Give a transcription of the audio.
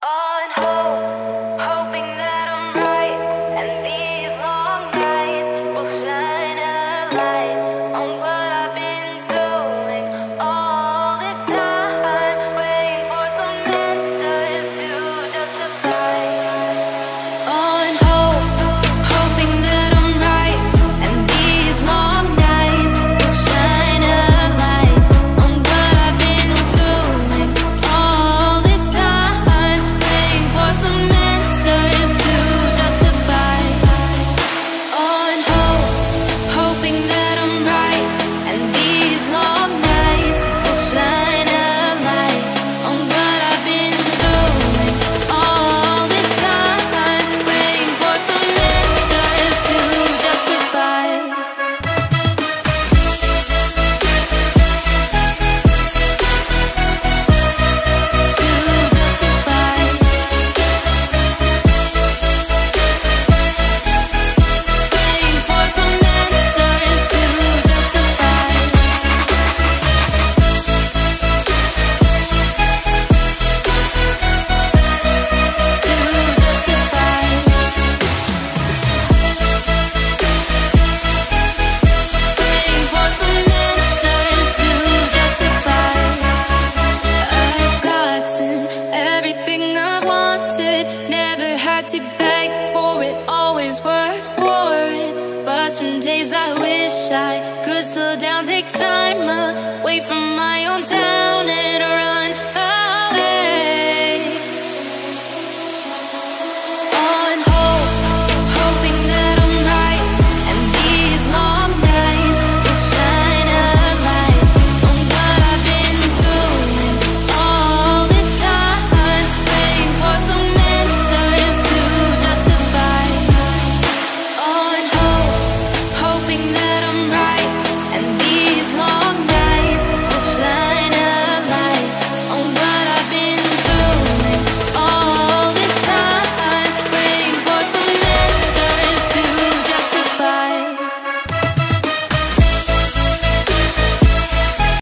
On hold, hoping that I'm right, and these long nights will shine a light on what I've been doing all this time, waiting for some answers to justify. On hold, hoping that I'm right, and these long nights will shine a light on what I've been doing all this time, waiting for some answers to justify. On hold, hoping that I'm right, and these long nights will shine a light on what I've been doing all this time, waiting for some answers to justify. To beg for it, always work for it. But some days I wish I could slow down, take time away from my own town and